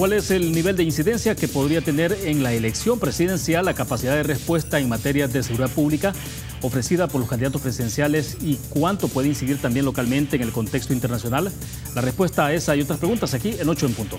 ¿Cuál es el nivel de incidencia que podría tener en la elección presidencial la capacidad de respuesta en materia de seguridad pública ofrecida por los candidatos presidenciales y cuánto puede incidir también localmente en el contexto internacional? La respuesta a esa y otras preguntas aquí en 8 en punto.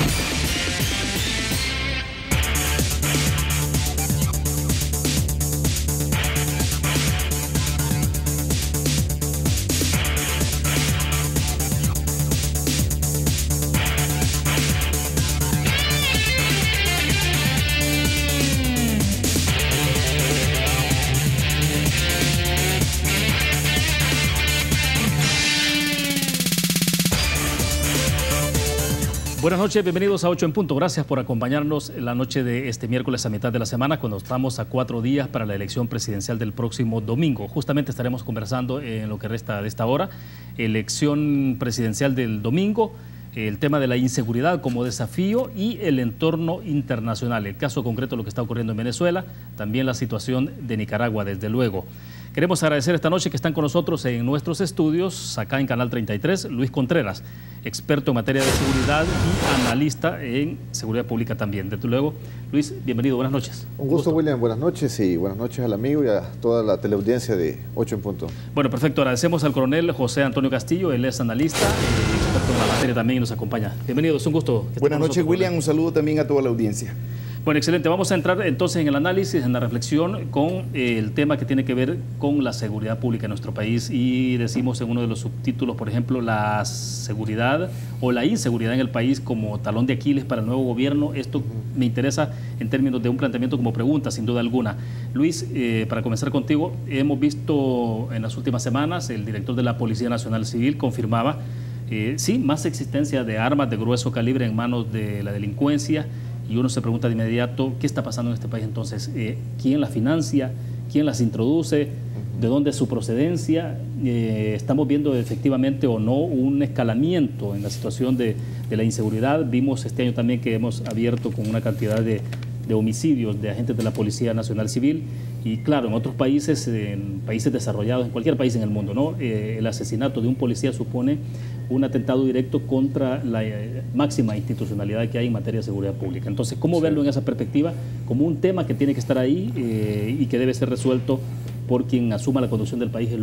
Buenas noches, bienvenidos a 8 en punto. Gracias por acompañarnos en la noche de este miércoles a mitad de la semana, cuando estamos a 4 días para la elección presidencial del próximo domingo. Justamente estaremos conversando en lo que resta de esta hora, elección presidencial del domingo, el tema de la inseguridad como desafío y el entorno internacional. El caso concreto de lo que está ocurriendo en Venezuela, también la situación de Nicaragua, desde luego. Queremos agradecer esta noche que están con nosotros en nuestros estudios, acá en Canal 33, Luis Contreras, experto en materia de seguridad y analista en seguridad pública también. Desde luego, Luis, bienvenido, buenas noches. Un gusto, William, buenas noches y buenas noches al amigo y a toda la teleaudiencia de 8 en punto. Bueno, perfecto, agradecemos al coronel José Antonio Castillo, él es analista, experto en la materia también y nos acompaña. Bienvenido, es un gusto. Buenas noches, William, un saludo también a toda la audiencia. Bueno, excelente. Vamos a entrar entonces en el análisis, en la reflexión con el tema que tiene que ver con la seguridad pública en nuestro país y decimos en uno de los subtítulos, por ejemplo, la seguridad o la inseguridad en el país como talón de Aquiles para el nuevo gobierno. Esto me interesa en términos de un planteamiento como pregunta, sin duda alguna. Luis, para comenzar contigo, hemos visto en las últimas semanas, el director de la Policía Nacional Civil confirmaba, sí, más existencia de armas de grueso calibre en manos de la delincuencia. Y uno se pregunta de inmediato, ¿qué está pasando en este país entonces? ¿Quién las financia? ¿Quién las introduce? ¿De dónde es su procedencia? ¿Estamos viendo efectivamente o no un escalamiento en la situación de la inseguridad? Vimos este año también que hemos abierto con una cantidad de homicidios de agentes de la Policía Nacional Civil. Y claro, en otros países, en países desarrollados, en cualquier país en el mundo, ¿no? El asesinato de un policía supone un atentado directo contra la máxima institucionalidad que hay en materia de seguridad pública. Entonces, ¿cómo verlo en esa perspectiva? Como un tema que tiene que estar ahí y que debe ser resuelto por quien asuma la conducción del país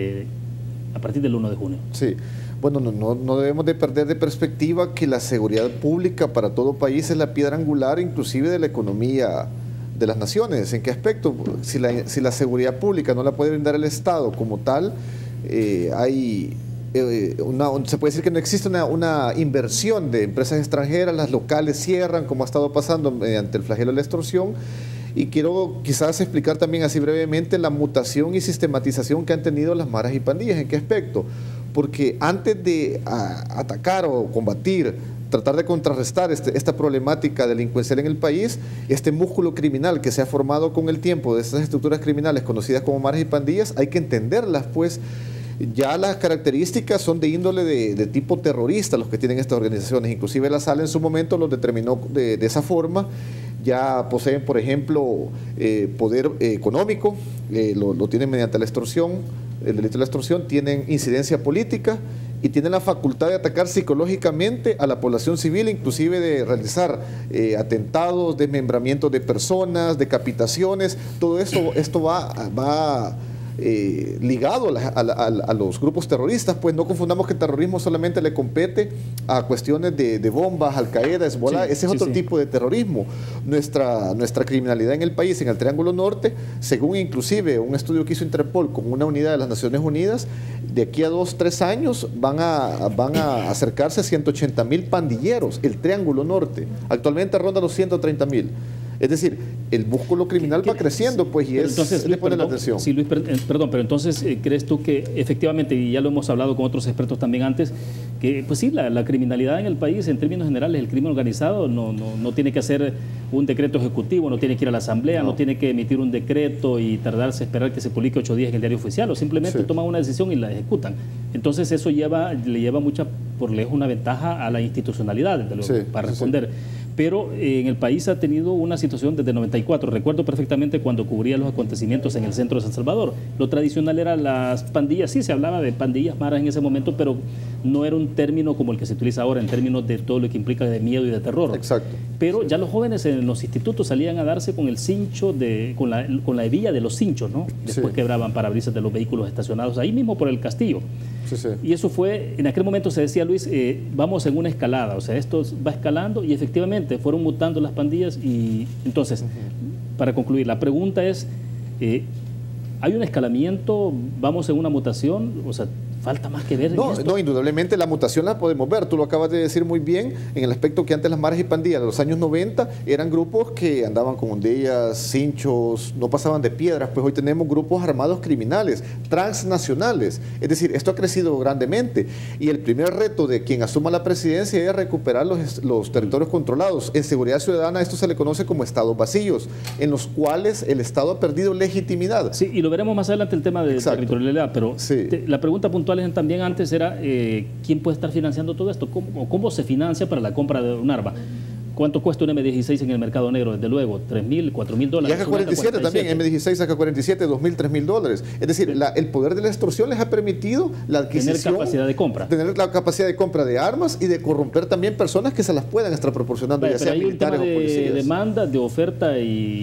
a partir del 1 de junio. Sí, bueno, no debemos de perder de perspectiva que la seguridad pública para todo país es la piedra angular inclusive de la economía de las naciones. ¿En qué aspecto? Si la seguridad pública no la puede brindar el Estado como tal, se puede decir que no existe una inversión de empresas extranjeras, las locales cierran, como ha estado pasando mediante el flagelo de la extorsión. Y quiero quizás explicar también así brevemente la mutación y sistematización que han tenido las maras y pandillas. ¿En qué aspecto? Porque antes de atacar o combatir, tratar de contrarrestar esta problemática delincuencial en el país, este músculo criminal que se ha formado con el tiempo de estas estructuras criminales conocidas como maras y pandillas, hay que entenderlas, pues. Ya las características son de índole de tipo terrorista los que tienen estas organizaciones. Inclusive la Sala en su momento los determinó de esa forma. Ya poseen, por ejemplo, poder económico, lo tienen mediante la extorsión, el delito de la extorsión, tienen incidencia política y tienen la facultad de atacar psicológicamente a la población civil, inclusive de realizar atentados, desmembramientos de personas, decapitaciones. Todo esto va ligado a los grupos terroristas. Pues no confundamos que el terrorismo solamente le compete a cuestiones de bombas, Al-Qaeda, Hezbollah. Ese es otro tipo de terrorismo. Nuestra criminalidad en el país, en el Triángulo Norte, según inclusive un estudio que hizo Interpol con una unidad de las Naciones Unidas, de aquí a 2-3 años van a acercarse a 180.000 pandilleros, el Triángulo Norte. Actualmente ronda los 130.000. Es decir, el músculo criminal va creciendo, pues, y entonces, le pone la atención. Sí, Luis, perdón, pero entonces, ¿crees tú que efectivamente, y ya lo hemos hablado con otros expertos también antes, que pues sí, la criminalidad en el país, en términos generales, el crimen organizado no tiene que hacer un decreto ejecutivo, no tiene que ir a la asamblea, no tiene que emitir un decreto y tardarse, esperar que se publique 8 días en el diario oficial, o simplemente toman una decisión y la ejecutan? Entonces eso le lleva por lejos una ventaja a la institucionalidad, para responder. pero en el país ha tenido una situación desde 94. Recuerdo perfectamente cuando cubría los acontecimientos en el centro de San Salvador. Lo tradicional eran las pandillas, sí se hablaba de pandillas maras en ese momento, pero no era un término como el que se utiliza ahora en términos de todo lo que implica de miedo y de terror. Exacto. Pero ya los jóvenes en los institutos salían a darse con el cincho, con la hebilla de los cinchos, ¿no? Después quebraban parabrisas de los vehículos estacionados ahí mismo por el castillo. Sí, sí. Y eso fue, en aquel momento se decía, Luis, vamos en una escalada, o sea, esto va escalando y efectivamente fueron mutando las pandillas y entonces, para concluir, la pregunta es, ¿hay un escalamiento? ¿Vamos en una mutación? O sea, falta más que ver. No, indudablemente la mutación la podemos ver. Tú lo acabas de decir muy bien en el aspecto que antes las maras y pandillas de los años 90 eran grupos que andaban con hondillas, cinchos, no pasaban de piedras. Pues hoy tenemos grupos armados criminales, transnacionales. Es decir, esto ha crecido grandemente. Y el primer reto de quien asuma la presidencia es recuperar los territorios controlados. En seguridad ciudadana esto se le conoce como estados vacíos, en los cuales el Estado ha perdido legitimidad. Sí, y lo veremos más adelante el tema de territorialidad, pero la pregunta puntual también antes era ¿quién puede estar financiando todo esto? ¿Cómo se financia para la compra de un arma? ¿Cuánto cuesta un M16 en el mercado negro? Desde luego, $3,000, $4,000. Y AK-47 también, M16, AK-47, $2,000, $3,000. Es decir, el poder de la extorsión les ha permitido la adquisición. Tener capacidad de compra. Tener la capacidad de compra de armas y de corromper también personas que se las puedan estar proporcionando, ya sean militares o policías. De demanda, de oferta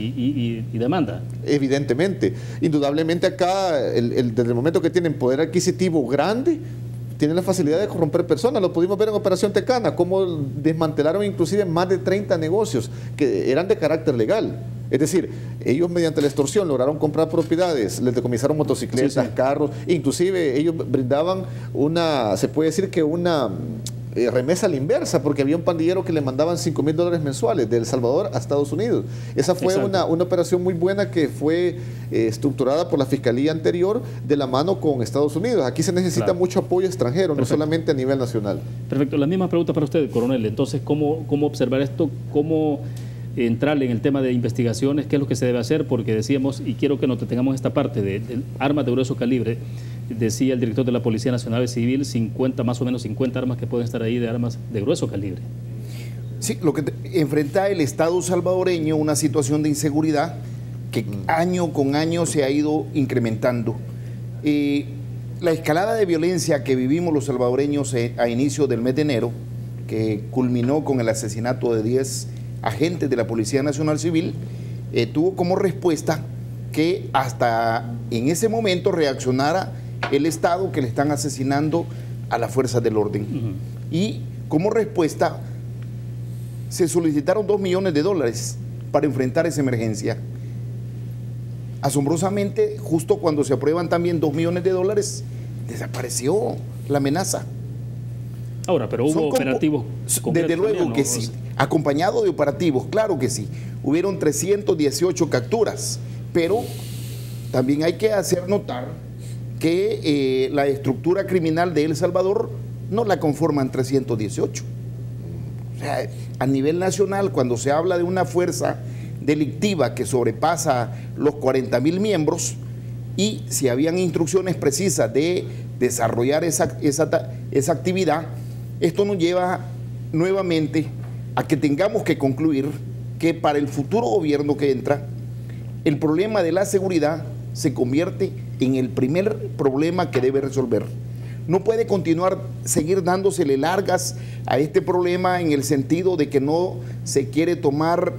y demanda. Evidentemente. Indudablemente acá, desde el momento que tienen poder adquisitivo grande, tienen la facilidad de corromper personas. Lo pudimos ver en Operación Tecana, cómo desmantelaron inclusive más de 30 negocios que eran de carácter legal. Es decir, ellos mediante la extorsión lograron comprar propiedades, les decomisaron motocicletas, carros, inclusive ellos brindaban se puede decir que una remesa a la inversa, porque había un pandillero que le mandaban $5,000 mensuales de El Salvador a Estados Unidos. Esa fue una operación muy buena que fue estructurada por la Fiscalía anterior de la mano con Estados Unidos. Aquí se necesita mucho apoyo extranjero, no solamente a nivel nacional. Perfecto. La misma pregunta para usted, coronel. Entonces, ¿cómo observar esto? ¿Cómo entrar en el tema de investigaciones? ¿Qué es lo que se debe hacer? Porque decíamos, y quiero que nos detengamos esta parte de armas de grueso calibre. Decía el director de la Policía Nacional Civil, más o menos 50 armas que pueden estar ahí de armas de grueso calibre. Sí, lo que enfrenta el Estado salvadoreño, una situación de inseguridad que año con año se ha ido incrementando. La escalada de violencia que vivimos los salvadoreños a inicio del mes de enero, que culminó con el asesinato de 10 agentes de la Policía Nacional Civil, tuvo como respuesta que hasta en ese momento reaccionara el Estado, que le están asesinando a las fuerzas del orden. Y como respuesta se solicitaron $2 millones para enfrentar esa emergencia. Asombrosamente, justo cuando se aprueban también $2 millones, desapareció la amenaza. Ahora, pero hubo operativos desde luego también, ¿no? que sí, acompañado de operativos, claro que sí. Hubieron 318 capturas, pero también hay que hacer notar que la estructura criminal de El Salvador no la conforman 318. O sea, a nivel nacional, cuando se habla de una fuerza delictiva que sobrepasa los 40,000 miembros, y si habían instrucciones precisas de desarrollar esa actividad, esto nos lleva nuevamente a que tengamos que concluir que para el futuro gobierno que entra, el problema de la seguridad se convierte en el primer problema que debe resolver. No puede seguir dándosele largas a este problema en el sentido de que no se quiere tomar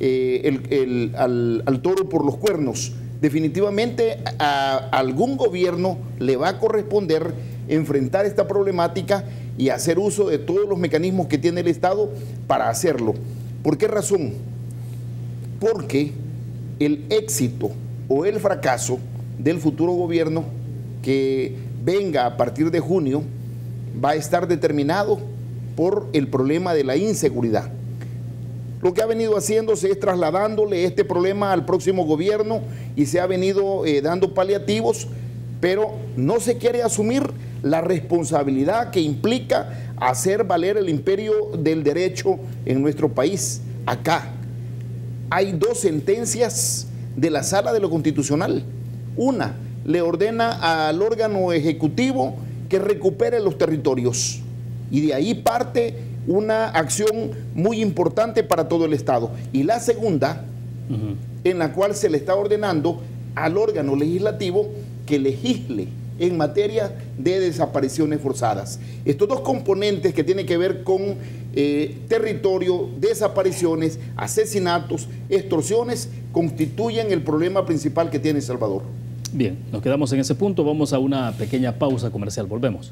al toro por los cuernos. Definitivamente a algún gobierno le va a corresponder enfrentar esta problemática y hacer uso de todos los mecanismos que tiene el Estado para hacerlo. ¿Por qué razón? Porque el éxito o el fracaso del futuro gobierno que venga a partir de junio va a estar determinado por el problema de la inseguridad. Lo que ha venido haciéndose es trasladándole este problema al próximo gobierno y se ha venido dando paliativos, pero no se quiere asumir la responsabilidad que implica hacer valer el imperio del derecho en nuestro país. Acá hay 2 sentencias de la Sala de lo Constitucional. Una le ordena al órgano ejecutivo que recupere los territorios, y de ahí parte una acción muy importante para todo el Estado. Y la segunda, en la cual se le está ordenando al órgano legislativo que legisle en materia de desapariciones forzadas. Estos dos componentes que tienen que ver con territorio, desapariciones, asesinatos, extorsiones, constituyen el problema principal que tiene El Salvador. Bien, nos quedamos en ese punto, vamos a una pequeña pausa comercial, volvemos.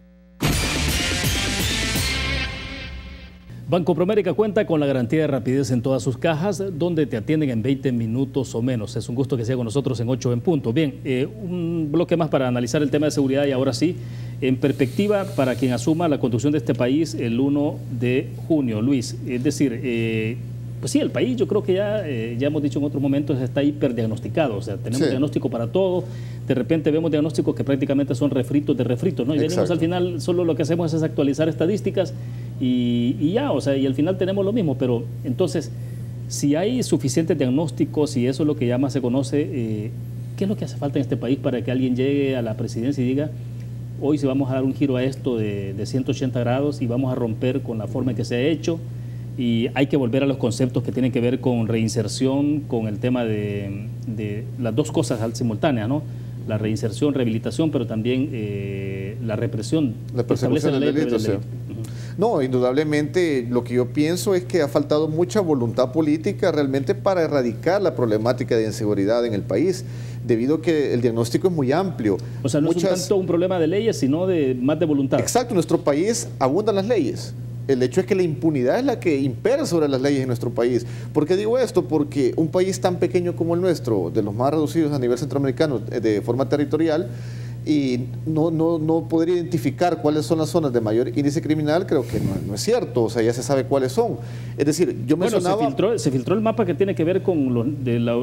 Banco Promérica cuenta con la garantía de rapidez en todas sus cajas, donde te atienden en 20 minutos o menos. Es un gusto que sea con nosotros en 8 en punto. Bien, un bloque más para analizar el tema de seguridad y ahora sí, en perspectiva para quien asuma la conducción de este país el 1 de junio. Luis, es decir, pues sí, el país yo creo que ya hemos dicho en otros momentos está hiperdiagnosticado, o sea, tenemos diagnóstico para todo, de repente vemos diagnósticos que prácticamente son refritos de refritos, ¿no? Y venimos al final, solo lo que hacemos es actualizar estadísticas y ya, o sea, y al final tenemos lo mismo, pero entonces, si hay suficientes diagnósticos y eso es lo que ya más se conoce, ¿qué es lo que hace falta en este país para que alguien llegue a la presidencia y diga, hoy sí vamos a dar un giro a esto de 180 grados y vamos a romper con la forma en que se ha hecho? Y hay que volver a los conceptos que tienen que ver con reinserción, con el tema de las dos cosas simultáneas, ¿no? La reinserción, rehabilitación, pero también la represión. La persecución del delito, sí. No, indudablemente lo que yo pienso es que ha faltado mucha voluntad política realmente para erradicar la problemática de inseguridad en el país, debido a que el diagnóstico es muy amplio. O sea, no es tanto un problema de leyes, sino más de voluntad. Exacto, en nuestro país abundan las leyes. El hecho es que la impunidad es la que impera sobre las leyes en nuestro país. ¿Por qué digo esto? Porque un país tan pequeño como el nuestro, de los más reducidos a nivel centroamericano de forma territorial, y no poder identificar cuáles son las zonas de mayor índice criminal, creo que no es cierto, o sea, ya se sabe cuáles son. Es decir, yo mencionaba... Se filtró el mapa que tiene que ver con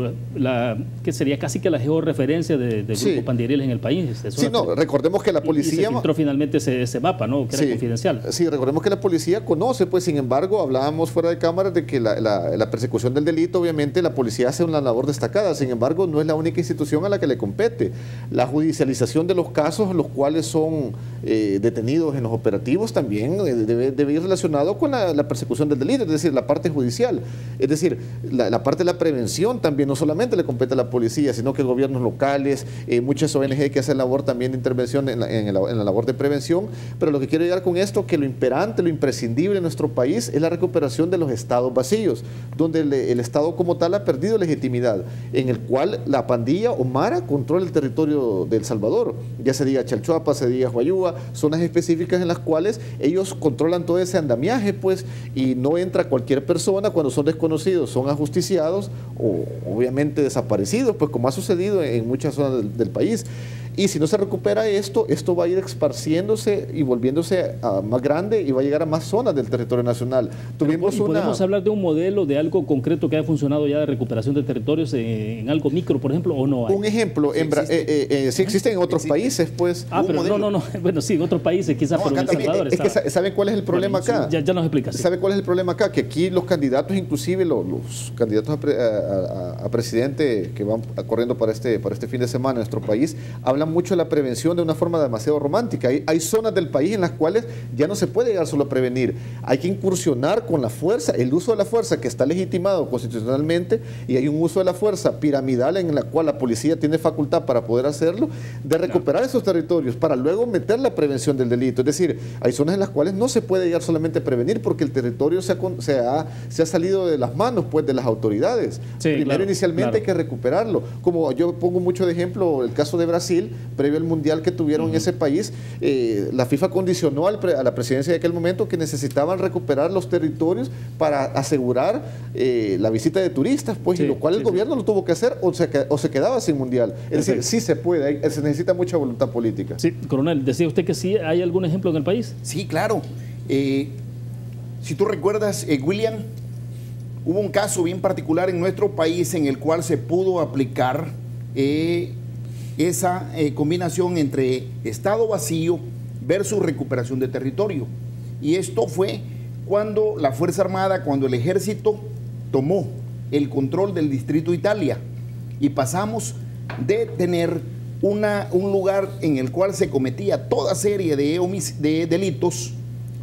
que sería casi que la georreferencia de grupos pandilleros en el país. Sí, no, recordemos que la policía... Y se filtró finalmente ese mapa, ¿no? Que era confidencial. Sí, recordemos que la policía conoce, pues, sin embargo, hablábamos fuera de cámara de que la persecución del delito, obviamente, la policía hace una labor destacada, sin embargo, no es la única institución a la que le compete. La judicialización de los casos los cuales son detenidos en los operativos también debe ir relacionado con la persecución del delito, es decir, la parte judicial. Es decir, la parte de la prevención también no solamente le compete a la policía, sino que gobiernos locales, muchas ONG que hacen labor también de intervención en la labor de prevención. Pero lo que quiero llegar con esto, que lo imperante, lo imprescindible en nuestro país es la recuperación de los estados vacíos, donde el Estado como tal ha perdido legitimidad, en el cual la pandilla o Mara controla el territorio de El Salvador. Ya se diga Chalchuapa, se diga Huayúa, zonas específicas en las cuales ellos controlan todo ese andamiaje, pues, y no entra cualquier persona. Cuando son desconocidos, son ajusticiados o obviamente desaparecidos, pues como ha sucedido en muchas zonas del país. Y si no se recupera esto va a ir esparciéndose y volviéndose más grande y va a llegar a más zonas del territorio nacional. ¿Podemos hablar de un modelo, de algo concreto que haya funcionado ya de recuperación de territorios en algo micro, por ejemplo, o no hay? Un ejemplo, sí existen en otros países, pues. Pero no. Bueno, sí, en otros países, quizás, pero en El Salvador es que ¿saben cuál es el problema acá? Ya nos explicas. ¿Sabe cuál es el problema acá? Que aquí los candidatos, inclusive los candidatos a presidente que van corriendo para este fin de semana en nuestro país, hablan mucho de la prevención de una forma demasiado romántica. Hay zonas del país en las cuales ya no se puede llegar solo a prevenir. Hay que incursionar con la fuerza, el uso de la fuerza que está legitimado constitucionalmente, y hay un uso de la fuerza piramidal en la cual la policía tiene facultad para poder hacerlo, de recuperar esos territorios para luego meter la prevención del delito. Es decir, hay zonas en las cuales no se puede llegar solamente a prevenir porque el territorio se ha salido de las manos, pues, de las autoridades. Primero, inicialmente hay que recuperarlo. Como yo pongo mucho de ejemplo el caso de Brasil, previo al mundial que tuvieron en ese país, la FIFA condicionó a la presidencia de aquel momento que necesitaban recuperar los territorios para asegurar la visita de turistas, pues, y lo cual el gobierno lo tuvo que hacer o se quedaba sin mundial. Es decir, sí se puede, se necesita mucha voluntad política. Sí, coronel, decía usted que sí, ¿hay algún ejemplo en el país? Sí, claro. Si tú recuerdas, William, hubo un caso bien particular en nuestro país en el cual se pudo aplicar esa combinación entre Estado vacío versus recuperación de territorio. Y esto fue cuando la Fuerza Armada, cuando el Ejército tomó el control del Distrito Italia y pasamos de tener un lugar en el cual se cometía toda serie de delitos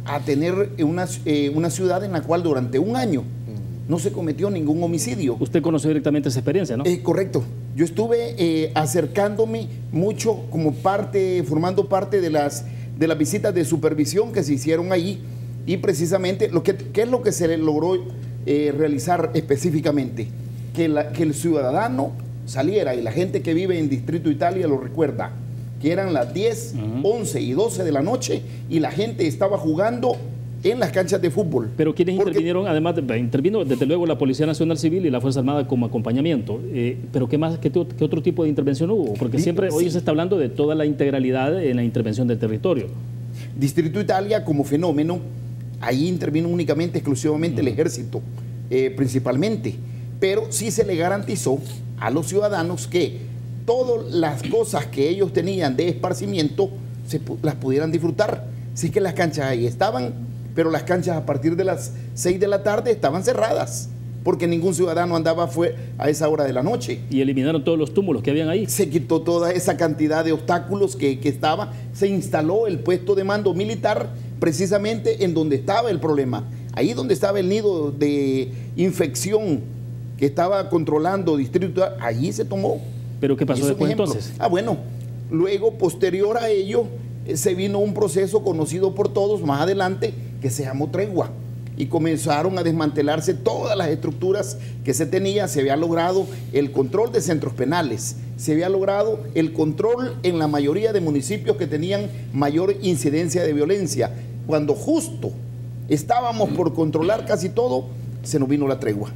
a tener una ciudad en la cual durante un año no se cometió ningún homicidio. Usted conoció directamente esa experiencia, ¿no? Correcto. Yo estuve acercándome mucho formando parte de las visitas de supervisión que se hicieron ahí, y precisamente, ¿qué es lo que se logró realizar específicamente? Que el ciudadano saliera, y la gente que vive en Distrito Italia lo recuerda, que eran las 10, 11 y 12 de la noche y la gente estaba jugando en las canchas de fútbol. Pero ¿quiénes intervinieron? Además, intervino desde luego la Policía Nacional Civil y la Fuerza Armada como acompañamiento. Pero ¿qué más? ¿Qué otro tipo de intervención hubo? Porque siempre hoy se está hablando de toda la integralidad en la intervención del territorio. Distrito Italia como fenómeno, ahí intervino únicamente, exclusivamente el ejército, principalmente. Pero sí se le garantizó a los ciudadanos que todas las cosas que ellos tenían de esparcimiento las pudieran disfrutar. Sí que las canchas ahí estaban, pero las canchas a partir de las 6 de la tarde estaban cerradas, porque ningún ciudadano andaba a esa hora de la noche. Y eliminaron todos los túmulos que habían ahí. Se quitó toda esa cantidad de obstáculos que estaba. Se instaló el puesto de mando militar precisamente en donde estaba el problema. Ahí donde estaba el nido de infección que estaba controlando Distrito, allí se tomó. ¿Pero qué pasó después entonces? Bueno, luego, posterior a ello, se vino un proceso conocido por todos más adelante que se llamó tregua, y comenzaron a desmantelarse todas las estructuras que se tenía. Se había logrado el control de centros penales, se había logrado el control en la mayoría de municipios que tenían mayor incidencia de violencia. Cuando justo estábamos por controlar casi todo, se nos vino la tregua.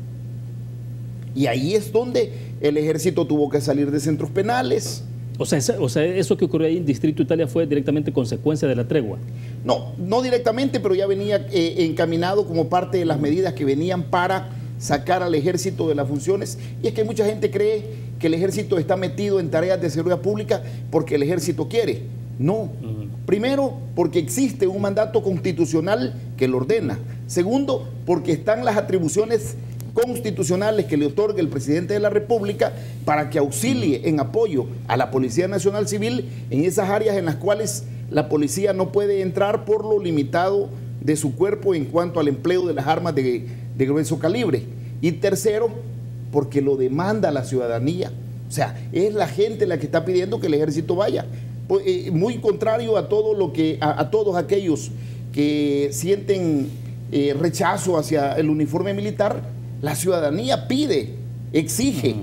Y ahí es donde el ejército tuvo que salir de centros penales. O sea, eso que ocurrió ahí en Distrito Italia fue directamente consecuencia de la tregua. No directamente, pero ya venía encaminado como parte de las medidas que venían para sacar al ejército de las funciones. Y es que mucha gente cree que el ejército está metido en tareas de seguridad pública porque el ejército quiere. No. Primero, porque existe un mandato constitucional que lo ordena. Segundo, porque están las atribuciones constitucionales que le otorga el presidente de la República para que auxilie en apoyo a la Policía Nacional Civil en esas áreas en las cuales la policía no puede entrar por lo limitado de su cuerpo en cuanto al empleo de las armas de grueso calibre. Y tercero, porque lo demanda la ciudadanía. O sea, es la gente la que está pidiendo que el ejército vaya. Muy contrario a todo a todos aquellos que sienten rechazo hacia el uniforme militar. La ciudadanía pide, exige,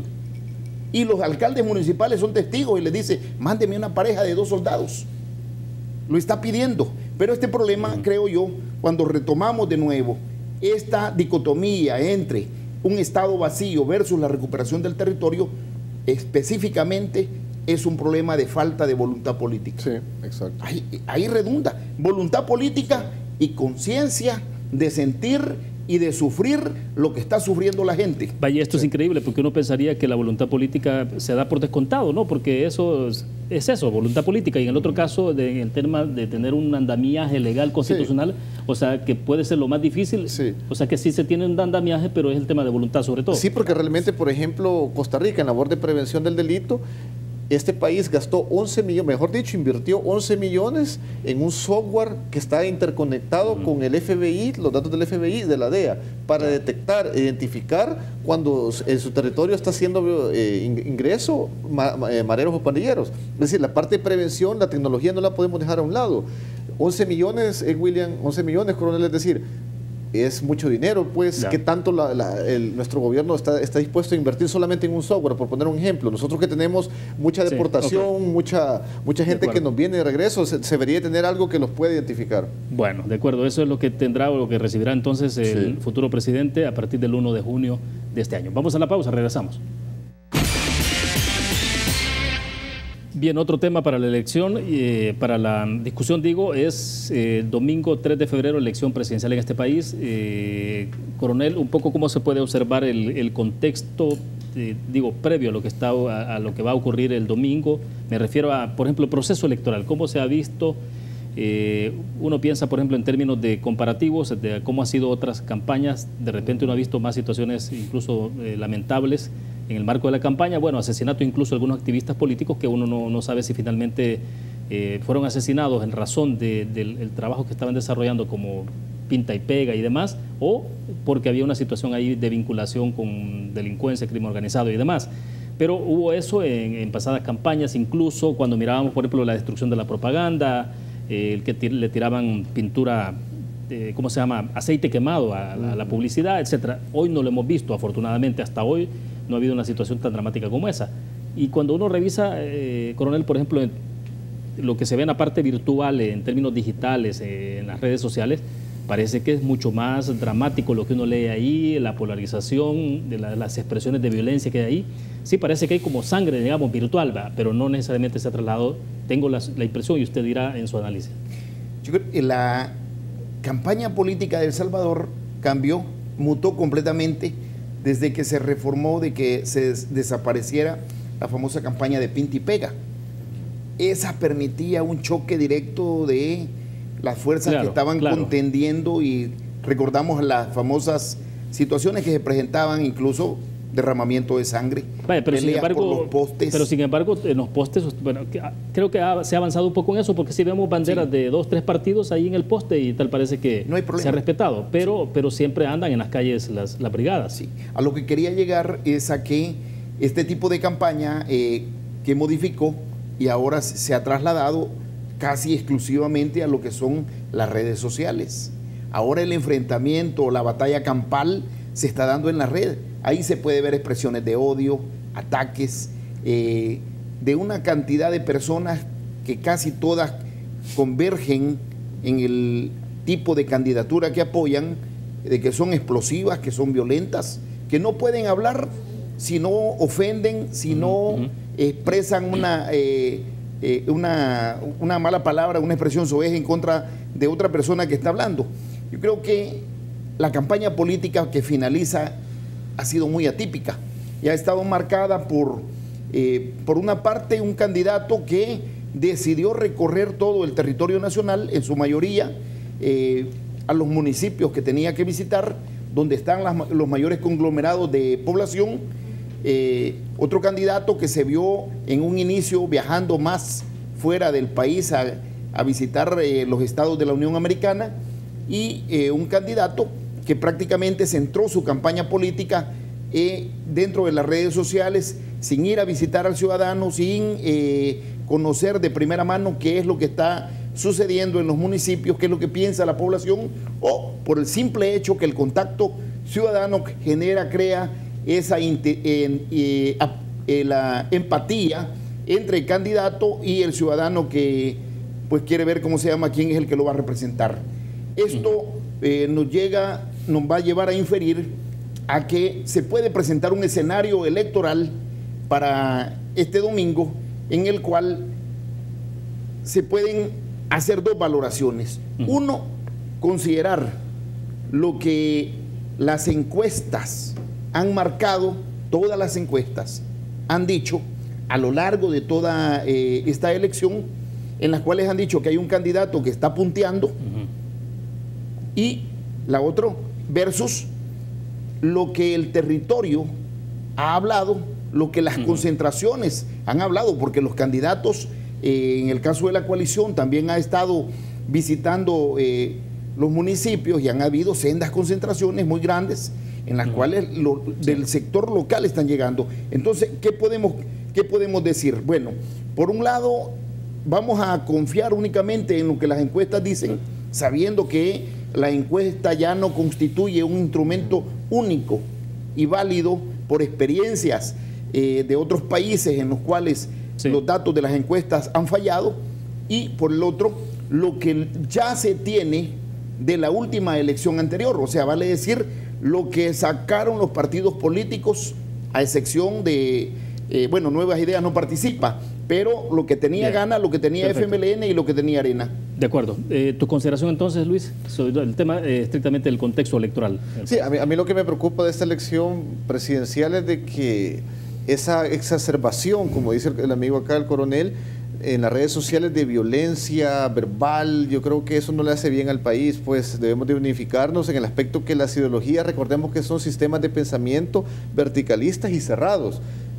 y los alcaldes municipales son testigos y les dice: mándeme una pareja de 2 soldados. Lo está pidiendo. Pero este problema, creo yo, cuando retomamos de nuevo esta dicotomía entre un Estado vacío versus la recuperación del territorio, específicamente es un problema de falta de voluntad política. Sí, exacto. Ahí redunda. Voluntad política y conciencia de sentir y de sufrir lo que está sufriendo la gente. Vaya, esto es increíble, porque uno pensaría que la voluntad política se da por descontado, ¿no? Porque eso es eso, voluntad política. Y en el otro caso, en el tema de tener un andamiaje legal constitucional, o sea, que puede ser lo más difícil. O sea, que sí se tiene un andamiaje, pero es el tema de voluntad sobre todo. Sí, porque realmente, por ejemplo, Costa Rica, en labor de prevención del delito, este país gastó 11 millones, mejor dicho, invirtió 11 millones en un software que está interconectado con el FBI, los datos del FBI, de la DEA, para detectar, identificar cuando en su territorio está haciendo ingreso mareros o pandilleros. Es decir, la parte de prevención, la tecnología no la podemos dejar a un lado. 11 millones, William, 11 millones, coronel, es decir, es mucho dinero, pues. ¿Qué tanto nuestro gobierno está dispuesto a invertir solamente en un software? Por poner un ejemplo, nosotros que tenemos mucha deportación, mucha gente que nos viene de regreso, se debería tener algo que los pueda identificar. Bueno, de acuerdo, eso es lo que tendrá o lo que recibirá entonces el futuro presidente a partir del 1 de junio de este año. Vamos a la pausa, regresamos. Bien, otro tema para la elección, para la discusión, digo, es domingo 3 de febrero, elección presidencial en este país. Coronel, un poco cómo se puede observar el contexto, previo a lo que va a ocurrir el domingo. Me refiero a, por ejemplo, el proceso electoral, cómo se ha visto. Uno piensa, por ejemplo, en términos de comparativos, de cómo han sido otras campañas. De repente uno ha visto más situaciones incluso lamentables en el marco de la campaña, asesinato incluso de algunos activistas políticos que uno no sabe si finalmente fueron asesinados en razón del trabajo que estaban desarrollando como pinta y pega y demás, o porque había una situación ahí de vinculación con delincuencia, crimen organizado y demás. Pero hubo eso en pasadas campañas, incluso cuando mirábamos, por ejemplo, la destrucción de la propaganda, el que le tiraban pintura, ¿cómo se llama?, aceite quemado a la publicidad, etcétera. Hoy no lo hemos visto, afortunadamente, hasta hoy no ha habido una situación tan dramática como esa. Y cuando uno revisa, coronel, por ejemplo, lo que se ve en la parte virtual, en términos digitales, en las redes sociales, parece que es mucho más dramático lo que uno lee ahí, la polarización, de las expresiones de violencia que hay ahí. Sí, parece que hay como sangre, digamos, virtual, ¿verdad? Pero no necesariamente se ha trasladado. Tengo la impresión, y usted dirá en su análisis. Yo creo que la campaña política de El Salvador cambió, mutó completamente desde que se reformó, de que se desapareciera la famosa campaña de pinta y pega. Esa permitía un choque directo de las fuerzas que estaban contendiendo, y recordamos las famosas situaciones que se presentaban, incluso derramamiento de sangre, pero sin embargo, por los postes. Pero sin embargo, en los postes, bueno, creo que se ha avanzado un poco en eso, porque si vemos banderas de 2, 3 partidos ahí en el poste y tal, parece que no hay problema. Se ha respetado, pero siempre andan en las calles las brigadas. Sí. A lo que quería llegar es a que este tipo de campaña que modificó y ahora se ha trasladado casi exclusivamente a lo que son las redes sociales. Ahora el enfrentamiento, la batalla campal se está dando en la red. Ahí se puede ver expresiones de odio, ataques, de una cantidad de personas que casi todas convergen en el tipo de candidatura que apoyan, de que son explosivas, que son violentas, que no pueden hablar si no ofenden, si no expresan una mala palabra, una expresión soez en contra de otra persona que está hablando. Yo creo que la campaña política que finaliza ha sido muy atípica y ha estado marcada por una parte, un candidato que decidió recorrer todo el territorio nacional, en su mayoría a los municipios que tenía que visitar, donde están los mayores conglomerados de población. Otro candidato que se vio en un inicio viajando más fuera del país a visitar los estados de la Unión Americana, y un candidato que prácticamente centró su campaña política dentro de las redes sociales, sin ir a visitar al ciudadano, sin conocer de primera mano qué es lo que está sucediendo en los municipios, qué es lo que piensa la población, o por el simple hecho que el contacto ciudadano crea esa la empatía entre el candidato y el ciudadano que pues quiere ver cómo se llama, quién es el que lo va a representar. Esto nos va a llevar a inferir a que se puede presentar un escenario electoral para este domingo en el cual se pueden hacer 2 valoraciones. Uno, considerar lo que las encuestas han marcado. Todas las encuestas han dicho a lo largo de toda esta elección, en las cuales han dicho que hay un candidato que está punteando, y la otra versus lo que el territorio ha hablado, lo que las concentraciones han hablado, porque los candidatos, en el caso de la coalición, también ha estado visitando los municipios, y han habido sendas concentraciones muy grandes en las cuales del sector local están llegando. Entonces, ¿qué podemos decir? Bueno, por un lado, vamos a confiar únicamente en lo que las encuestas dicen, sabiendo que la encuesta ya no constituye un instrumento único y válido por experiencias de otros países en los cuales los datos de las encuestas han fallado, y por el otro, lo que ya se tiene de la última elección anterior, o sea, vale decir, lo que sacaron los partidos políticos, a excepción de, Nuevas Ideas no participa, pero lo que tenía Gana, lo que tenía FMLN y lo que tenía Arena. De acuerdo. ¿Tu consideración entonces, Luis, sobre el tema estrictamente del contexto electoral? Sí, a mí lo que me preocupa de esta elección presidencial es de que esa exacerbación, como dice el amigo acá, el coronel, en las redes sociales de violencia verbal, yo creo que eso no le hace bien al país. Pues debemos de unificarnos en el aspecto que las ideologías, recordemos que son sistemas de pensamiento verticalistas y cerrados.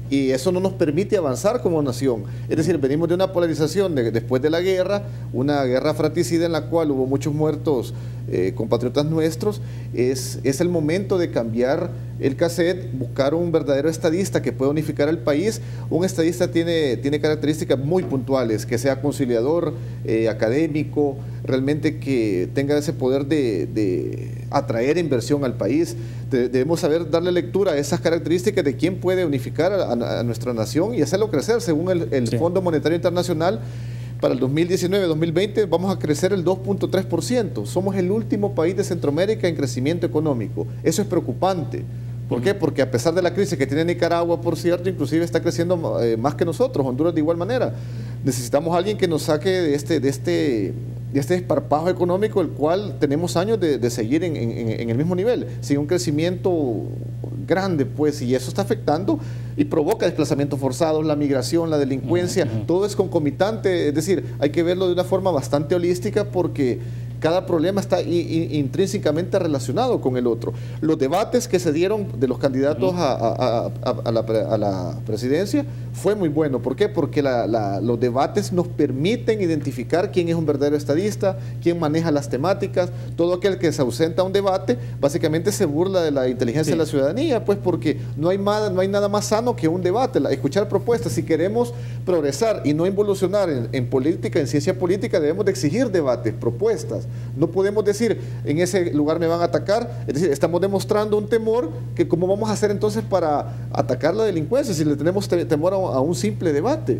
y eso no nos permite avanzar como nación. Es decir, venimos de una polarización después de la guerra, una guerra fratricida en la cual hubo muchos muertos compatriotas nuestros. Es el momento de cambiar el cassette, buscar un verdadero estadista que pueda unificar al país. Un estadista tiene características muy puntuales, que sea conciliador, académico, realmente que tenga ese poder de atraer inversión al país. Debemos saber darle lectura a esas características de quién puede unificar a nuestra nación y hacerlo crecer. Según el Fondo Monetario Internacional, para el 2019-2020 vamos a crecer el 2.3%. Somos el último país de Centroamérica en crecimiento económico. Eso es preocupante. ¿Por qué? Porque a pesar de la crisis que tiene Nicaragua, por cierto, inclusive está creciendo más que nosotros, Honduras de igual manera. Necesitamos a alguien que nos saque de este desparpajo económico, el cual tenemos años de seguir en el mismo nivel, sin un crecimiento grande, pues, y eso está afectando y provoca desplazamientos forzados, la migración, la delincuencia, todo es concomitante. Es decir, hay que verlo de una forma bastante holística, porque cada problema está intrínsecamente relacionado con el otro. Los debates que se dieron de los candidatos a la presidencia fue muy bueno. ¿Por qué? Porque los debates nos permiten identificar quién es un verdadero estadista, quién maneja las temáticas. Todo aquel que se ausenta a un debate básicamente se burla de la inteligencia de la ciudadanía, pues, porque no hay nada más sano que un debate, escuchar propuestas. Si queremos progresar y no involucionar en política, en ciencia política, debemos de exigir debates, propuestas. No podemos decir, en ese lugar me van a atacar. Es decir, estamos demostrando un temor, que cómo vamos a hacer entonces para atacar la delincuencia si le tenemos temor a un simple debate.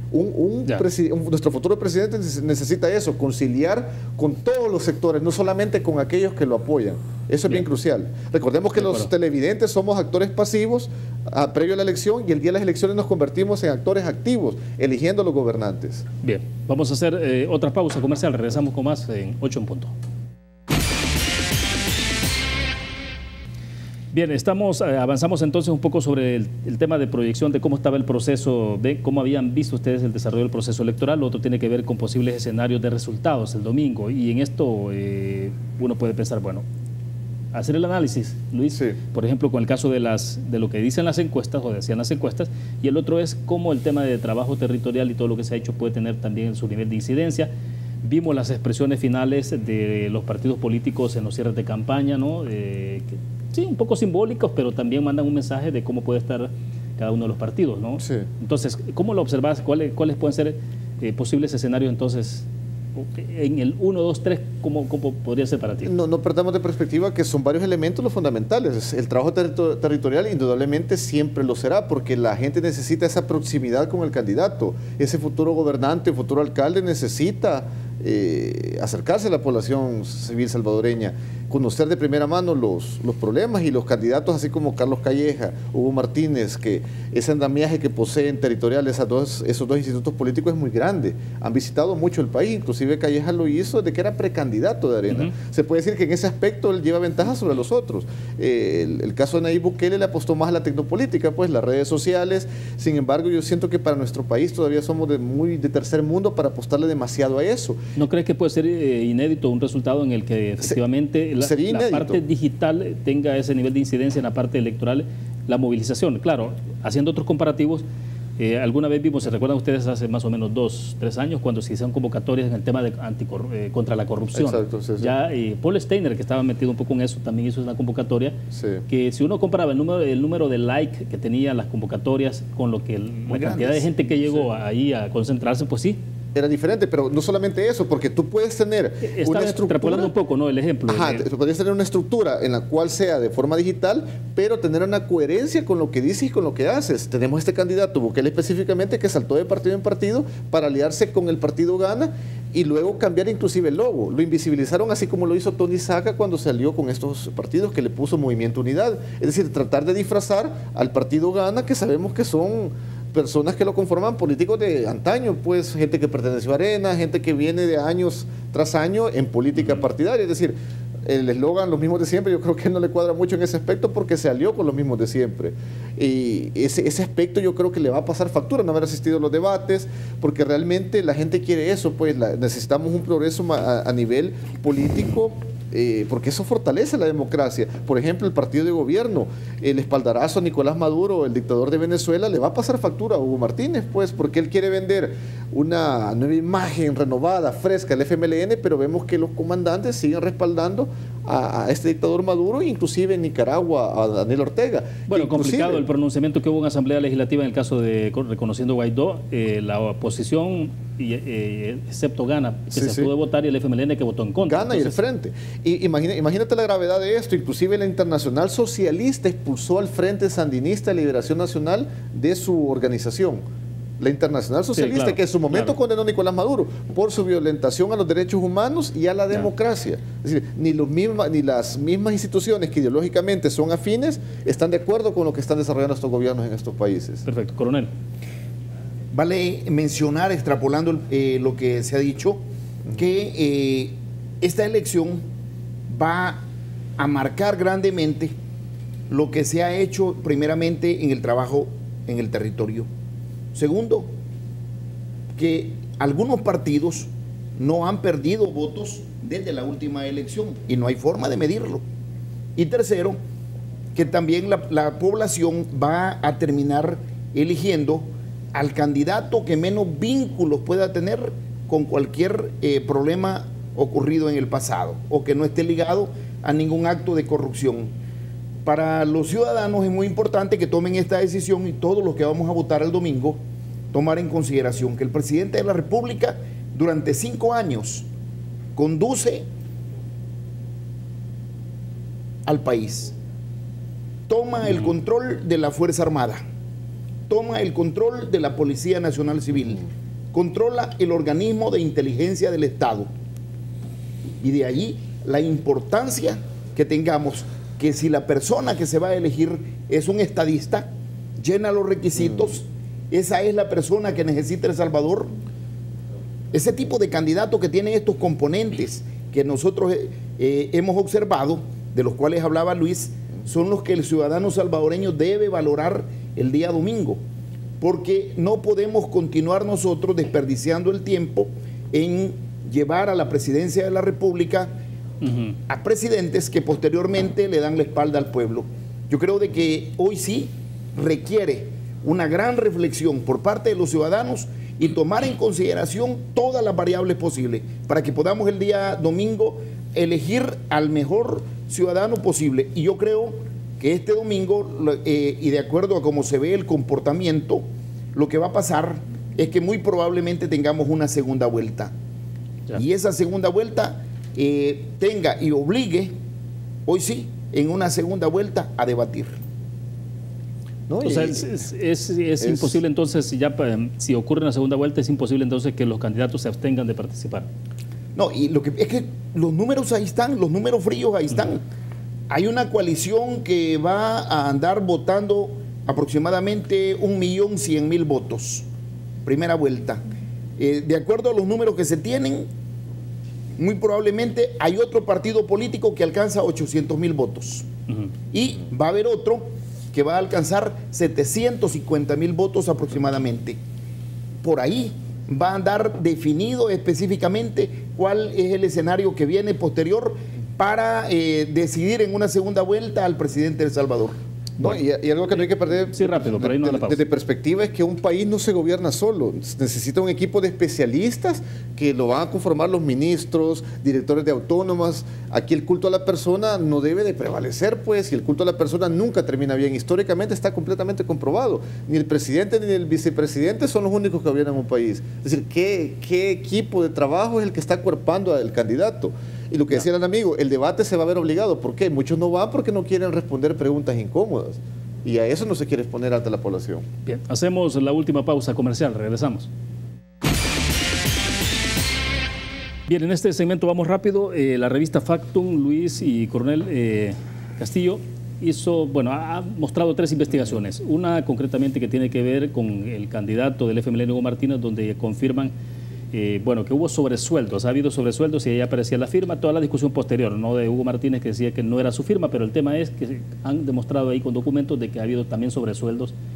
Nuestro futuro presidente necesita eso, conciliar con todos los sectores, no solamente con aquellos que lo apoyan. Eso es bien crucial. Recordemos que los televidentes somos actores pasivos previo a la elección, y el día de las elecciones nos convertimos en actores activos, eligiendo a los gobernantes. Bien, vamos a hacer otra pausa comercial. Regresamos con más en 8 en punto. Bien, avanzamos entonces un poco sobre el tema de proyección de cómo estaba el proceso, de cómo habían visto ustedes el desarrollo del proceso electoral. Lo otro tiene que ver con posibles escenarios de resultados el domingo, y en esto uno puede pensar, bueno, hacer el análisis, Luis, sí, por ejemplo, con el caso de lo que dicen las encuestas o decían las encuestas, y el otro es cómo el tema de trabajo territorial y todo lo que se ha hecho puede tener también su nivel de incidencia. Vimos las expresiones finales de los partidos políticos en los cierres de campaña, ¿no? Sí, un poco simbólicos, pero también mandan un mensaje de cómo puede estar cada uno de los partidos, ¿no? Sí. Entonces, ¿cómo lo observas? ¿Cuáles pueden ser posibles escenarios entonces en el 1, 2, 3? ¿Cómo podría ser para ti? No perdamos de perspectiva que son varios elementos los fundamentales. El trabajo territorial indudablemente siempre lo será, porque la gente necesita esa proximidad con el candidato. Ese futuro gobernante, futuro alcalde necesita acercarse a la población civil salvadoreña, conocer de primera mano los problemas, y los candidatos, así como Carlos Calleja, Hugo Martínez, que ese andamiaje que poseen territorial esos dos institutos políticos es muy grande. Han visitado mucho el país, inclusive Calleja lo hizo de que era precandidato de Arena. Se puede decir que en ese aspecto él lleva ventaja sobre los otros. El caso de Nayib Bukele le apostó más a la tecnopolítica, pues las redes sociales. Sin embargo, yo siento que para nuestro país todavía somos muy de tercer mundo para apostarle demasiado a eso. ¿No crees que puede ser inédito un resultado en el que efectivamente la parte digital tenga ese nivel de incidencia en la parte electoral, la movilización? Claro, haciendo otros comparativos, alguna vez vimos, ¿se recuerdan ustedes hace más o menos 2, 3 años, cuando se hicieron convocatorias en el tema de contra la corrupción? Exacto, sí, sí. Ya Paul Steiner, que estaba metido un poco en eso, también hizo una convocatoria, sí, que si uno comparaba el número de like que tenían las convocatorias con lo que la cantidad de gente que llegó ahí a concentrarse, pues sí, era diferente. Pero no solamente eso, porque tú puedes tener una estructura, extrapolando un poco, ¿no?, el ejemplo. Ajá, puedes tener una estructura en la cual sea de forma digital, pero tener una coherencia con lo que dices y con lo que haces. Tenemos este candidato, Bukele específicamente, que saltó de partido en partido para aliarse con el partido Gana y luego cambiar inclusive el logo. Lo invisibilizaron, así como lo hizo Tony Saca cuando salió con estos partidos, que le puso Movimiento Unidad. Es decir, tratar de disfrazar al partido Gana, que sabemos que son personas que lo conforman, políticos de antaño, pues gente que perteneció a Arena, gente que viene de años tras año en política partidaria. Es decir, el eslogan, los mismos de siempre, yo creo que no le cuadra mucho en ese aspecto, porque se alió con los mismos de siempre. Y ese aspecto yo creo que le va a pasar factura no haber asistido a los debates, porque realmente la gente quiere eso, pues necesitamos un progreso a nivel político porque eso fortalece la democracia. Por ejemplo, el partido de gobierno, el espaldarazo a Nicolás Maduro, el dictador de Venezuela, le va a pasar factura a Hugo Martínez, pues, porque él quiere vender una nueva imagen renovada, fresca, el FMLN, pero vemos que los comandantes siguen respaldando a este dictador Maduro, inclusive en Nicaragua a Daniel Ortega. Bueno, complicado el pronunciamiento que hubo en Asamblea Legislativa en el caso de reconociendo Guaidó, la oposición, excepto Gana, que se abstuvo de votar, y el FMLN que votó en contra. Gana. Entonces, y el frente. Y imagínate la gravedad de esto. Inclusive la Internacional Socialista expulsó al Frente Sandinista de Liberación Nacional de su organización. La Internacional Socialista, sí, claro, que en su momento condenó a Nicolás Maduro por su violentación a los derechos humanos y a la democracia. Es decir, ni las mismas instituciones que ideológicamente son afines están de acuerdo con lo que están desarrollando estos gobiernos en estos países. Perfecto. Coronel. Vale mencionar, extrapolando lo que se ha dicho, que esta elección va a marcar grandemente lo que se ha hecho primeramente en el trabajo en el territorio. Segundo, que algunos partidos no han perdido votos desde la última elección y no hay forma de medirlo. Y tercero, que también la población va a terminar eligiendo al candidato que menos vínculos pueda tener con cualquier problema ocurrido en el pasado o que no esté ligado a ningún acto de corrupción. Para los ciudadanos es muy importante que tomen esta decisión y todos los que vamos a votar el domingo, tomar en consideración que el presidente de la República durante 5 años conduce al país, toma el control de la Fuerza Armada, toma el control de la Policía Nacional Civil, controla el organismo de inteligencia del Estado. Y de ahí la importancia que tengamos que si la persona que se va a elegir es un estadista, llena los requisitos, esa es la persona que necesita El Salvador. Ese tipo de candidato que tiene estos componentes que nosotros hemos observado, de los cuales hablaba Luis, son los que el ciudadano salvadoreño debe valorar el día domingo, porque no podemos continuar nosotros desperdiciando el tiempo en llevar a la presidencia de la República a presidentes que posteriormente le dan la espalda al pueblo. Yo creo de que hoy sí requiere una gran reflexión por parte de los ciudadanos y tomar en consideración todas las variables posibles para que podamos el día domingo elegir al mejor ciudadano posible. Y yo creo que este domingo, y de acuerdo a cómo se ve el comportamiento, lo que va a pasar es que muy probablemente tengamos una segunda vuelta. Ya. Y esa segunda vuelta tenga y obligue, hoy sí, en una segunda vuelta a debatir. ¿No? O sea, es imposible entonces, si ocurre una segunda vuelta, es imposible entonces que los candidatos se abstengan de participar. No, y lo que es que los números ahí están, los números fríos ahí están. Hay una coalición que va a andar votando aproximadamente 1.100.000 votos, primera vuelta. De acuerdo a los números que se tienen, muy probablemente hay otro partido político que alcanza 800.000 votos. Y va a haber otro que va a alcanzar 750.000 votos aproximadamente. Por ahí va a andar definido específicamente cuál es el escenario que viene posterior para decidir en una segunda vuelta al presidente de El Salvador. No, y algo que no hay que perder rápido, pero ahí no desde perspectiva es que un país no se gobierna solo, necesita un equipo de especialistas que lo van a conformar los ministros, directores de autónomas. Aquí el culto a la persona no debe de prevalecer, pues, y el culto a la persona nunca termina bien. Históricamente está completamente comprobado. Ni el presidente ni el vicepresidente son los únicos que gobiernan un país. Es decir, ¿qué equipo de trabajo es el que está acuerpando al candidato? Y lo que decía el amigo, el debate se va a ver obligado. ¿Por qué? Muchos no van porque no quieren responder preguntas incómodas. Y a eso no se quiere exponer ante la población. Bien, hacemos la última pausa comercial. Regresamos. Bien, en este segmento vamos rápido. La revista Factum, Luis y Coronel Castillo, ha mostrado 3 investigaciones. Una concretamente que tiene que ver con el candidato del FMLN, Hugo Martínez, donde confirman que hubo sobresueldos, ha habido sobresueldos y ahí aparecía la firma, toda la discusión posterior, no de Hugo Martínez que decía que no era su firma, pero el tema es que han demostrado ahí con documentos de que ha habido también sobresueldos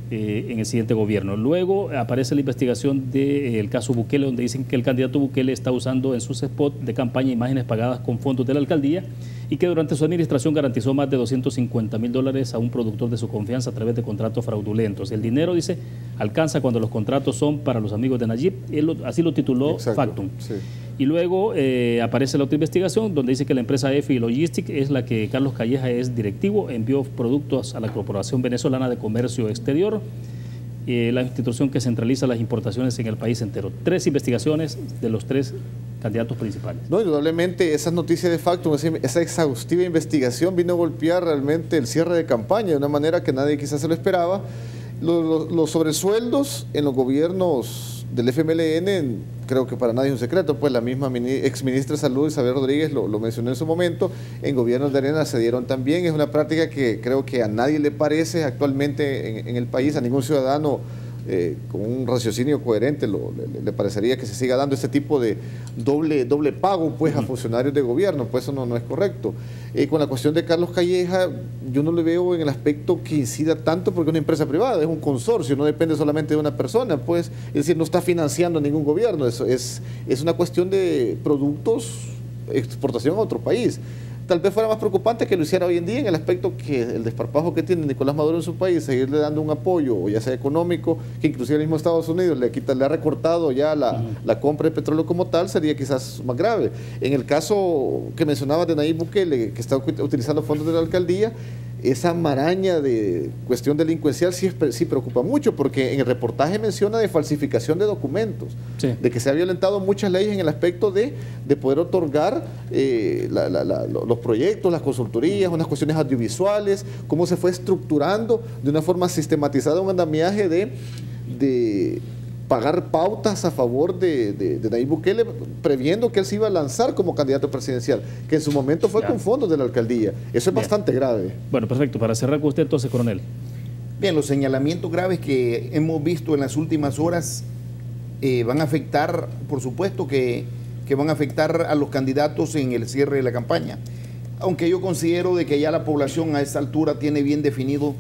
en el siguiente gobierno. Luego aparece la investigación del caso Bukele, donde dicen que el candidato Bukele está usando en sus spots de campaña imágenes pagadas con fondos de la alcaldía y que durante su administración garantizó más de $250.000 a un productor de su confianza a través de contratos fraudulentos. El dinero, dice, alcanza cuando los contratos son para los amigos de Nayib. Así lo tituló Factum. Sí. Y luego aparece la otra investigación donde dice que la empresa EFI Logistics es la que Carlos Calleja es directivo, envió productos a la Corporación Venezolana de Comercio Exterior, la institución que centraliza las importaciones en el país entero. 3 investigaciones de los 3 candidatos principales. No, indudablemente esas noticias de Factum, esa exhaustiva investigación vino a golpear realmente el cierre de campaña de una manera que nadie quizás se lo esperaba. Los sobresueldos en los gobiernos del FMLN, creo que para nadie es un secreto, pues la misma exministra de Salud, Isabel Rodríguez, lo mencionó en su momento, en gobiernos de arena se dieron también. Es una práctica que creo que a nadie le parece actualmente en el país, a ningún ciudadano con un raciocinio coherente le parecería que se siga dando este tipo de doble pago pues a funcionarios de gobierno, pues eso no es correcto. Con la cuestión de Carlos Calleja, yo no le veo en el aspecto que incida tanto porque es una empresa privada, es un consorcio, no depende solamente de una persona, pues, es decir, no está financiando ningún gobierno, eso es una cuestión de productos, exportación a otro país. Tal vez fuera más preocupante que lo hiciera hoy en día en el aspecto que el desparpajo que tiene Nicolás Maduro en su país, seguirle dando un apoyo, ya sea económico, que inclusive el mismo Estados Unidos le ha recortado ya la compra de petróleo como tal, sería quizás más grave. En el caso que mencionaba de Nayib Bukele, que está utilizando fondos de la alcaldía, esa maraña de cuestión delincuencial sí preocupa mucho, porque en el reportaje menciona de falsificación de documentos, sí, de que se ha violentado muchas leyes en el aspecto de poder otorgar los proyectos, las consultorías, unas cuestiones audiovisuales, cómo se fue estructurando de una forma sistematizada un andamiaje de pagar pautas a favor de Nayib Bukele, previendo que él se iba a lanzar como candidato presidencial, que en su momento fue con fondos de la alcaldía. Eso es bastante grave. Bueno, perfecto. Para cerrar con usted entonces, coronel. Bien, los señalamientos graves que hemos visto en las últimas horas van a afectar, por supuesto que van a afectar a los candidatos en el cierre de la campaña. Aunque yo considero de que ya la población a esta altura tiene bien definido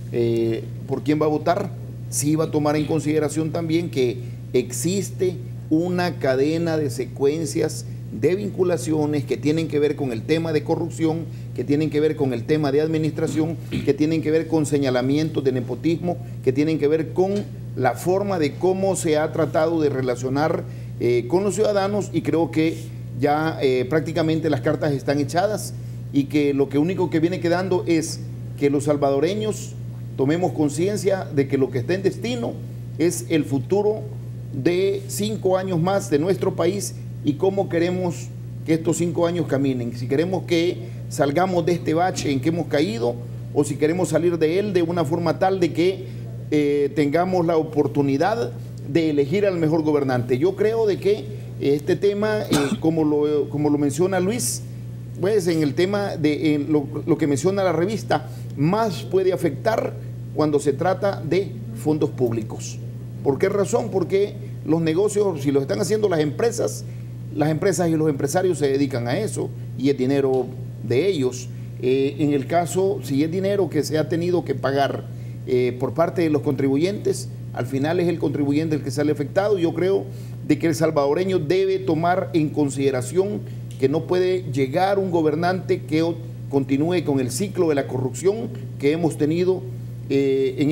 por quién va a votar, sí va a tomar en consideración también que existe una cadena de secuencias de vinculaciones que tienen que ver con el tema de corrupción, que tienen que ver con el tema de administración, que tienen que ver con señalamientos de nepotismo, que tienen que ver con la forma de cómo se ha tratado de relacionar con los ciudadanos, y creo que ya prácticamente las cartas están echadas y que lo único que viene quedando es que los salvadoreños tomemos conciencia de que lo que está en destino es el futuro de 5 años más de nuestro país y cómo queremos que estos 5 años caminen. Si queremos que salgamos de este bache en que hemos caído o si queremos salir de él de una forma tal de que tengamos la oportunidad de elegir al mejor gobernante. Yo creo de que este tema, como lo menciona Luis, pues en el tema de lo que menciona la revista, más puede afectar cuando se trata de fondos públicos. ¿Por qué razón? Porque los negocios, si los están haciendo las empresas y los empresarios se dedican a eso y es dinero de ellos. En el caso, si es dinero que se ha tenido que pagar por parte de los contribuyentes, al final es el contribuyente el que sale afectado. Yo creo de que el salvadoreño debe tomar en consideración que no puede llegar un gobernante que continúe con el ciclo de la corrupción que hemos tenido en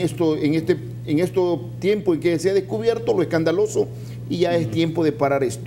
este tiempo en que se ha descubierto lo escandaloso, y ya es tiempo de parar esto.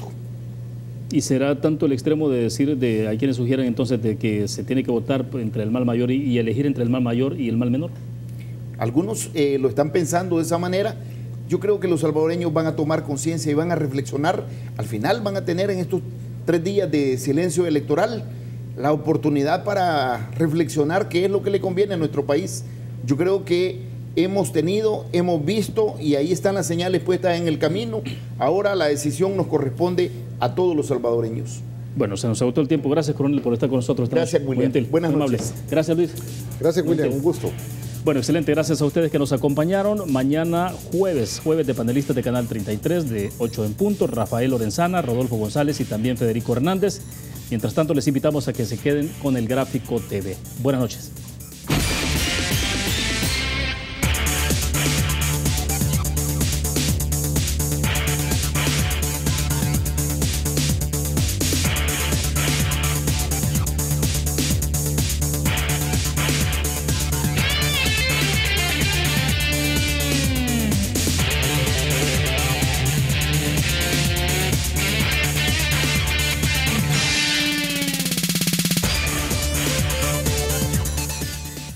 ¿Y será tanto el extremo de decir, hay quienes sugieren entonces de que se tiene que votar entre el mal mayor y elegir entre el mal mayor y el mal menor? Algunos lo están pensando de esa manera. Yo creo que los salvadoreños van a tomar conciencia y van a reflexionar. Al final van a tener en estos 3 días de silencio electoral la oportunidad para reflexionar qué es lo que le conviene a nuestro país. Yo creo que hemos visto, y ahí están las señales puestas en el camino. Ahora la decisión nos corresponde a todos los salvadoreños. Bueno, se nos agotó el tiempo. Gracias, coronel, por estar con nosotros. Gracias, William. Buenas noches. Gracias, Luis. Gracias, William. Un gusto. Bueno, excelente. Gracias a ustedes que nos acompañaron. Mañana jueves de panelistas de Canal 33 de 8 en punto. Rafael Lorenzana, Rodolfo González y también Federico Hernández. Mientras tanto, les invitamos a que se queden con el Gráfico TV. Buenas noches.